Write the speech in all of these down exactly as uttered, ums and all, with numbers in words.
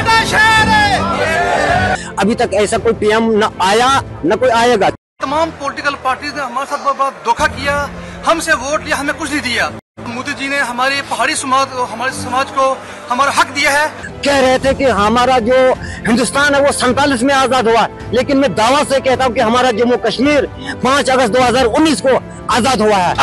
साडा शहर है। अभी तक ऐसा कोई पीएम न आया न कोई आएगा। तमाम पॉलिटिकल पार्टी ने हमारे साथ बहुत बहुत धोखा किया, हमसे वोट लिया, हमें कुछ नहीं दिया। मोदी जी ने हमारे पहाड़ी समाज हमारे समाज को हमारा हक दिया है। कह रहे थे कि हमारा जो हिंदुस्तान है वो सैतालीस में आजाद हुआ, लेकिन मैं दावा से कहता हूँ कि हमारा जम्मू कश्मीर पाँच अगस्त दो हजार उन्नीस को आजाद हुआ है।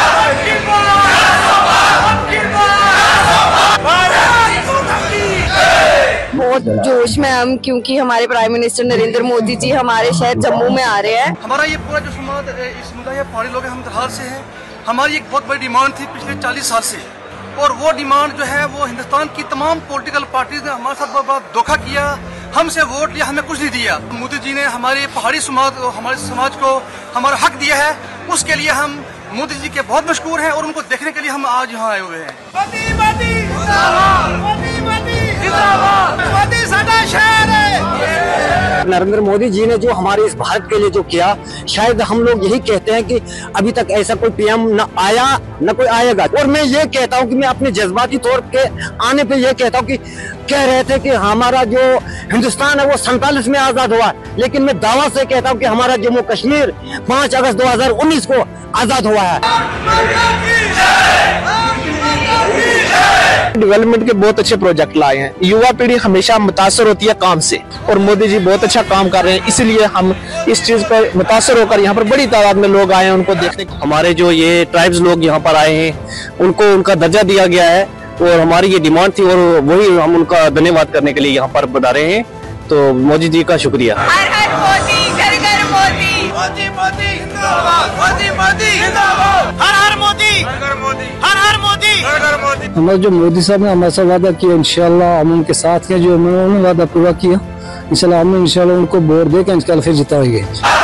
बहुत जोश में हम, क्योंकि हमारे प्राइम मिनिस्टर नरेंद्र मोदी जी हमारे शहर जम्मू में आ रहे हैं। हमारा ये पूरा जो समाज इस समुदाय पहाड़ी लोग हम हाल से हैं। हमारी एक बहुत बड़ी डिमांड थी पिछले चालीस साल से, और वो डिमांड जो है वो हिंदुस्तान की तमाम पॉलिटिकल पार्टी ने हमारे साथ बहुत बहुत धोखा किया, हमसे वोट लिया, हमें कुछ नहीं दिया। मोदी जी ने हमारे पहाड़ी समाज हमारे समाज को हमारा हक दिया है, उसके लिए हम मोदी जी के बहुत मशहूर हैं और उनको देखने के लिए हम आज यहाँ आए हुए हैं। मोदी मोदी मोदी मोदी मोदी साडा शहर है। नरेंद्र मोदी जी ने जो हमारे इस भारत के लिए जो किया, शायद हम लोग यही कहते हैं कि अभी तक ऐसा कोई पीएम न आया न कोई आएगा। और मैं ये कहता हूँ कि मैं अपने जज्बाती तौर के आने पे ये कहता हूँ कि कह रहे थे कि हमारा जो हिंदुस्तान है वो सैतालीस में आजाद हुआ, लेकिन मैं दावा से कहता हूँ कि हमारा जम्मू कश्मीर पाँच अगस्त दो हजार उन्नीस को आजाद हुआ है। डेवलपमेंट के बहुत अच्छे प्रोजेक्ट लाए हैं। युवा पीढ़ी हमेशा मुतासर होती है काम से, और मोदी जी बहुत अच्छा काम कर रहे हैं, इसलिए हम इस चीज पर मुतासर होकर यहाँ पर बड़ी तादाद में लोग आए हैं उनको देखने। हमारे जो ये ट्राइब्स लोग यहाँ पर आए हैं उनको उनका दर्जा दिया गया है, और हमारी ये डिमांड थी, और वही हम उनका धन्यवाद करने के लिए यहाँ पर बता रहे हैं। तो मोदी जी का शुक्रिया। हर हर मोदी, घर घर मोदी, मोदी मोदी जिंदाबाद, मोदी मोदी जिंदाबाद, हर हर मोदी, हर हर मोदी, हर हर मोदी, हर हर मोदी। हमारे जो मोदी साहब ने हमारे साथ वादा किया, इंशाल्लाह हम उनके साथ हैं। जो उन्होंने वादा पूरा किया, इंशाल्लाह हम इंशाल्लाह उनको वोट दे के इंशाल्लाह फिर जिताएंगे।